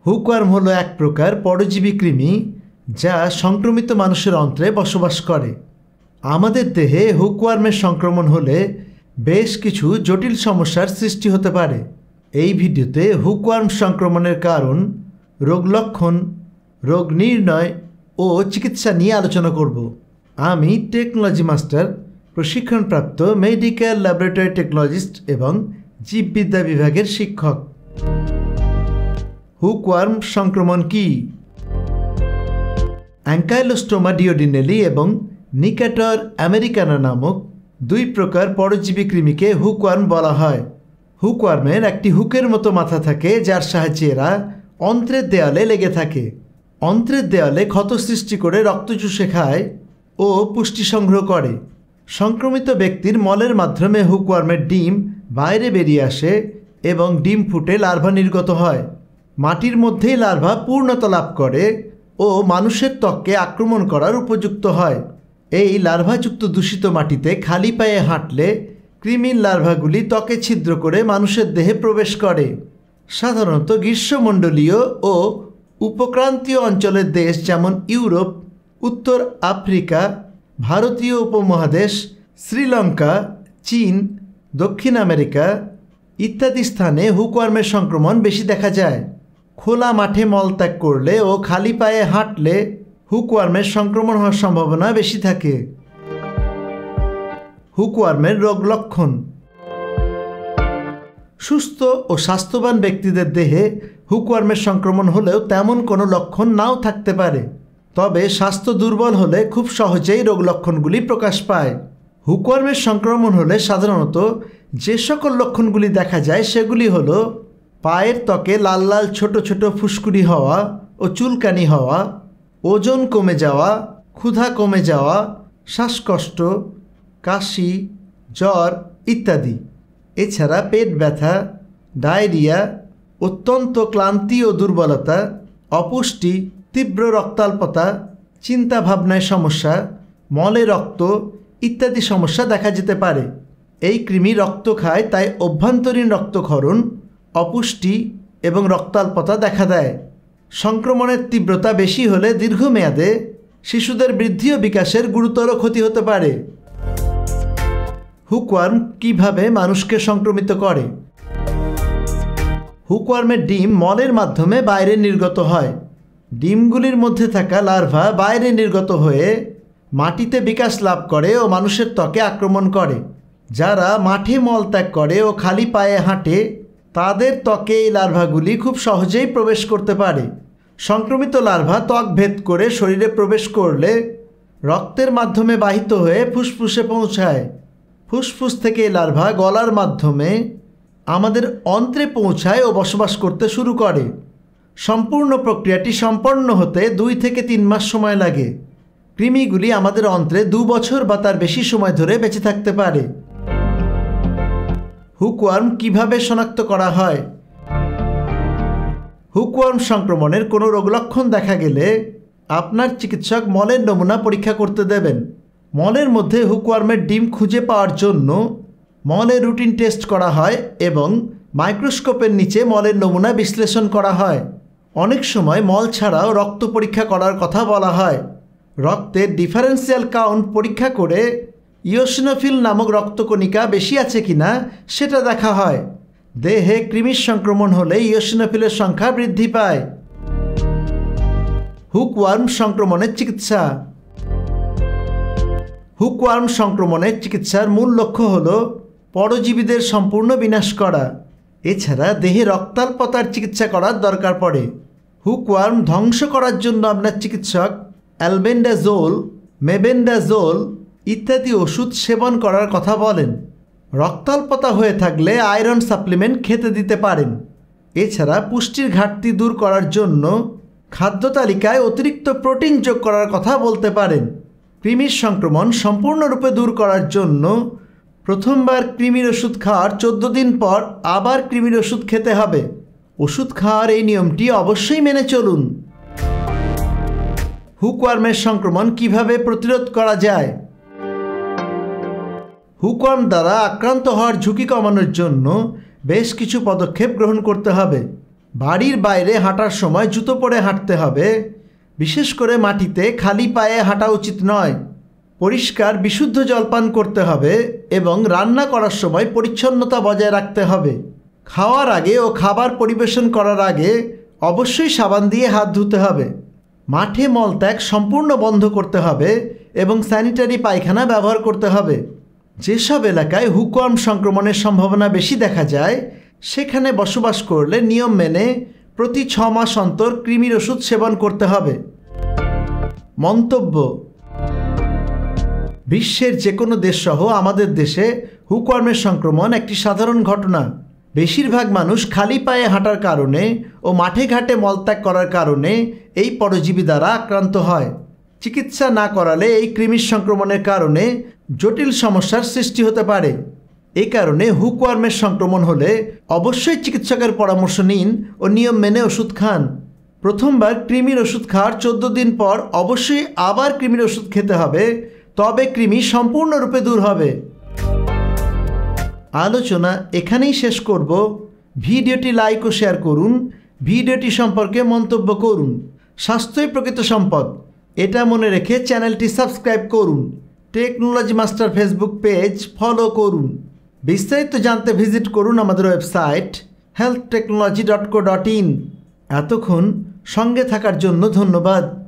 Hookworm হলো এক প্রকার পরজীবী কৃমি যা সংক্রমিত মানুষের অন্ত্রে বসবাস করে। আমাদের দেহে হুকওয়ার্মের সংক্রমণ হলে বেশ কিছু জটিল সমস্যার সৃষ্টি হতে পারে। এই ভিডিওতে হুকওয়ার্ম সংক্রমণের কারণ, রোগ লক্ষণ, রোগ নির্ণয় ও চিকিৎসা নিয়ে আলোচনা করব। আমি টেকনোলজি মাস্টার, প্রশিক্ষণপ্রাপ্ত মেডিকেল ল্যাবরেটরি টেকনোলজিস্ট এবং জীববিদ্যা বিভাগের শিক্ষক। হুকওয়ার্ম সংক্রমণ কি? অ্যাঙ্কাইলোস্টোমা ডিওডিনেলি এবং নিক্যাটর আমেরিকানা নামক দুই প্রকার পরজীবী কৃমিকে হুকওয়ার্ম বলা হয়। হুকওয়ার্মের একটি হুকের মতো মাথা থাকে, যার সাহায্যে এরা অন্ত্রের দেয়ালে লেগে থাকে। অন্ত্রের দেয়ালে ক্ষত সৃষ্টি করে রক্ত চুষে খায় ও পুষ্টি সংগ্রহ করে। সংক্রমিত ব্যক্তির মলের মাধ্যমে হুকওয়ার্মের ডিম বাইরে বেরিয়ে আসে এবং ডিম ফুটে লার্ভা নির্গত হয়। মাটির মধ্যেই লার্ভা পূর্ণতা লাভ করে ও মানুষের ত্বককে আক্রমণ করার উপযুক্ত হয়। এই লার্ভাযুক্ত দূষিত মাটিতে খালি পায়ে হাঁটলে কৃমির লার্ভাগুলি ত্বকে ছিদ্র করে মানুষের দেহে প্রবেশ করে। সাধারণত গ্রীষ্মমণ্ডলীয় ও উপক্রান্তীয় অঞ্চলের দেশ যেমন ইউরোপ, উত্তর আফ্রিকা, ভারতীয় উপমহাদেশ, শ্রীলঙ্কা, চীন, দক্ষিণ আমেরিকা ইত্যাদি স্থানে হুকওয়ার্মের সংক্রমণ বেশি দেখা যায়। খোলা মাঠে মলত্যাগ করলে ও খালি পায়ে হাঁটলে হুকওয়ার্মের সংক্রমণ হওয়ার সম্ভাবনা বেশি থাকে। হুকওয়ার্মের রোগ লক্ষণ। সুস্থ ও স্বাস্থ্যবান ব্যক্তিদের দেহে হুকওয়ার্মের সংক্রমণ হলেও তেমন কোনো লক্ষণ নাও থাকতে পারে। তবে স্বাস্থ্য দুর্বল হলে খুব সহজেই রোগ লক্ষণগুলি প্রকাশ পায়। হুকওয়ার্মের সংক্রমণ হলে সাধারণত যে সকল লক্ষণগুলি দেখা যায় সেগুলি হলো পায়ের ত্বকে লাল লাল ছোট ছোট ফুসকুড়ি হওয়া ও চুলকানি হওয়া, ওজন কমে যাওয়া, ক্ষুধা কমে যাওয়া, শ্বাসকষ্ট, কাশি, জ্বর ইত্যাদি। এছাড়া পেট ব্যথা, ডায়রিয়া, অত্যন্ত ক্লান্তি ও দুর্বলতা, অপুষ্টি, তীব্র রক্তাল্পতা, চিন্তাভাবনায় সমস্যা, মলে রক্ত ইত্যাদি সমস্যা দেখা যেতে পারে। এই কৃমি রক্ত খায়, তাই অভ্যন্তরীণ রক্তক্ষরণ, অপুষ্টি এবং রক্তাল্পতা দেখা দেয়। সংক্রমণের তীব্রতা বেশি হলে দীর্ঘমেয়াদে শিশুদের বৃদ্ধি ও বিকাশের গুরুতর ক্ষতি হতে পারে। হুকওয়ার্ম কিভাবে মানুষকে সংক্রমিত করে? হুকওয়ার্মের ডিম মলের মাধ্যমে বাইরে নির্গত হয়। ডিমগুলির মধ্যে থাকা লার্ভা বাইরে নির্গত হয়ে মাটিতে বিকাশ লাভ করে ও মানুষের ত্বকে আক্রমণ করে। যারা মাঠে মলত্যাগ করে ও খালি পায়ে হাঁটে তাদের ত্বকে এই লার্ভাগুলি খুব সহজেই প্রবেশ করতে পারে। সংক্রমিত লার্ভা ত্বক ভেদ করে শরীরে প্রবেশ করলে রক্তের মাধ্যমে বাহিত হয়ে ফুসফুসে পৌঁছায়। ফুসফুস থেকে এই লার্ভা গলার মাধ্যমে আমাদের অন্ত্রে পৌঁছায় ও বসবাস করতে শুরু করে। সম্পূর্ণ প্রক্রিয়াটি সম্পন্ন হতে 2 থেকে 3 মাস সময় লাগে। কৃমিগুলি আমাদের অন্ত্রে 2 বছর বা তার বেশি সময় ধরে বেঁচে থাকতে পারে। হুকওয়ার্ম কিভাবে শনাক্ত করা হয়? হুকওয়ার্ম সংক্রমণের কোনো রোগলক্ষণ দেখা গেলে আপনার চিকিৎসক মলের নমুনা পরীক্ষা করতে দেবেন। মলের মধ্যে হুকওয়ার্মের ডিম খুঁজে পাওয়ার জন্য মলে রুটিন টেস্ট করা হয় এবং মাইক্রোস্কোপের নিচে মলের নমুনা বিশ্লেষণ করা হয়। অনেক সময় মল ছাড়াও রক্ত পরীক্ষা করার কথা বলা হয়। রক্তের ডিফারেন্সিয়াল কাউন্ট পরীক্ষা করে ইওসিনোফিল নামক রক্তকণিকা বেশি আছে কিনা সেটা দেখা হয়। দেহে কৃমির সংক্রমণ হলে ইওসিনোফিলের সংখ্যা বৃদ্ধি পায়। হুকওয়ার্ম সংক্রমণের চিকিৎসা। হুকওয়ার্ম সংক্রমণের চিকিৎসার মূল লক্ষ্য হল পরজীবীদের সম্পূর্ণ বিনাশ করা। এছাড়া দেহে রক্তাল্পতার চিকিৎসা করার দরকার পড়ে। হুকওয়ার্ম ধ্বংস করার জন্য আপনার চিকিৎসক অ্যালবেন্ডাজোল, মেবেন্ডাজোল ইত্যাদি ওষুধ সেবন করার কথা বলেন। রক্তাল্পতা হয়ে থাকলে আয়রন সাপ্লিমেন্ট খেতে দিতে পারেন। এছাড়া পুষ্টির ঘাটতি দূর করার জন্য খাদ্য তালিকায় অতিরিক্ত প্রোটিন যোগ করার কথা বলতে পারেন। কৃমির সংক্রমণ সম্পূর্ণরূপে দূর করার জন্য প্রথমবার কৃমির ওষুধ খাওয়ার 14 দিন পর আবার কৃমির ওষুধ খেতে হবে। ওষুধ খাওয়ার এই নিয়মটি অবশ্যই মেনে চলুন। হুকওয়ার্মের সংক্রমণ কিভাবে প্রতিরোধ করা যায়? হুকওয়ার্ম দ্বারা আক্রান্ত হওয়ার ঝুঁকি কমানোর জন্য বেশ কিছু পদক্ষেপ গ্রহণ করতে হবে। বাড়ির বাইরে হাঁটার সময় জুতো পরে হাঁটতে হবে। বিশেষ করে মাটিতে খালি পায়ে হাঁটা উচিত নয়। পরিষ্কার বিশুদ্ধ জল পান করতে হবে এবং রান্না করার সময় পরিচ্ছন্নতা বজায় রাখতে হবে। খাওয়ার আগে ও খাবার পরিবেশন করার আগে অবশ্যই সাবান দিয়ে হাত ধুতে হবে। মাঠে মলত্যাগ সম্পূর্ণ বন্ধ করতে হবে এবং স্যানিটারি পায়খানা ব্যবহার করতে হবে। যেসব এলাকায় হুকওয়ার্ম সংক্রমণের সম্ভাবনা বেশি দেখা যায় সেখানে বসবাস করলে নিয়ম মেনে প্রতি 6 মাস অন্তর কৃমির ওষুধ সেবন করতে হবে। মন্তব্য: বিশ্বের যে কোনো দেশসহ আমাদের দেশে হুকওয়ার্মের সংক্রমণ একটি সাধারণ ঘটনা। বেশিরভাগ মানুষ খালি পায়ে হাঁটার কারণে ও মাঠে ঘাটে মলত্যাগ করার কারণে এই পরজীবী দ্বারা আক্রান্ত হয়। চিকিৎসা না করালে এই কৃমির সংক্রমণের কারণে জটিল সমস্যার সৃষ্টি হতে পারে। এই কারণে হুকওয়ার্মের সংক্রমণ হলে অবশ্যই চিকিৎসকের পরামর্শ নিন ও নিয়ম মেনে ওষুধ খান। প্রথমবার কৃমির ওষুধ খাওয়ার 14 দিন পর অবশ্যই আবার কৃমির ওষুধ খেতে হবে, তবে কৃমি সম্পূর্ণরূপে দূর হবে। আলোচনা এখানেই শেষ করব। ভিডিওটি লাইক ও শেয়ার করুন। ভিডিওটি সম্পর্কে মন্তব্য করুন। স্বাস্থ্যই প্রকৃত সম্পদ, এটা মনে রেখে চ্যানেলটি সাবস্ক্রাইব করুন। Technology master Facebook page follow করুন। বিস্তারিত জানতে ভিজিট করুন আমাদের ওয়েবসাইট healthtechnology.co.in। এতক্ষণ সঙ্গে থাকার জন্য ধন্যবাদ।